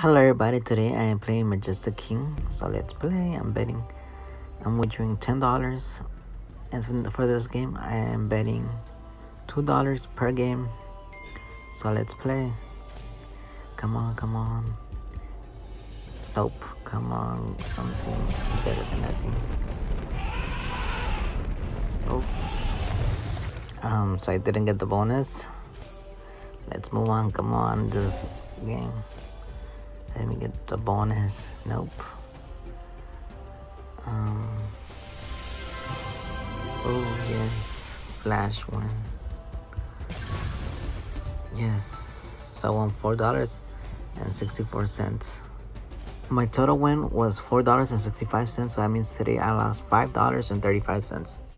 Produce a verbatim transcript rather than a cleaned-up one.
Hello everybody, today I am playing Majestic King, so let's play. I'm betting, I'm wagering ten dollars, and for this game I am betting two dollars per game, so let's play. Come on, come on. Nope, come on, something better than nothing. Oh, um, so I didn't get the bonus. Let's move on, come on, this game. Let me get the bonus. Nope. Um. Oh yes, flash one. Yes, so I won four dollars and sixty-four cents. My total win was four dollars and sixty-five cents. So that means today I lost five dollars and thirty-five cents.